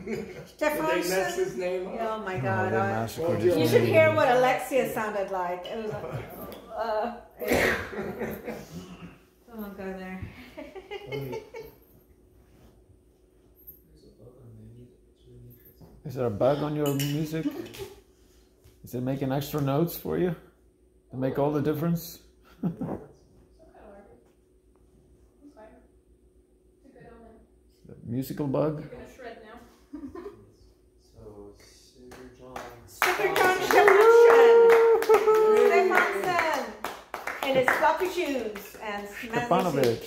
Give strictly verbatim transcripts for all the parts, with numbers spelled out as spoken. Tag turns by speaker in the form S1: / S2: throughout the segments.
S1: Stefan.
S2: Did they mess his name up?
S1: Oh my God!
S3: Oh,
S1: I,
S3: well,
S1: you should hear what Alexia sounded like. It was like, uh, yeah. Don't go there.
S3: Is there a bug on your music? Is it making extra notes for you to make all the difference? The musical bug?
S4: You're gonna shred now.
S2: So, Sigurjon.
S1: Sigurjon Stefansson in his floppy shoes and
S3: Stefanovic.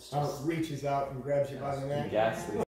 S4: how it reaches out and grabs you by the neck.
S2: Ghastly.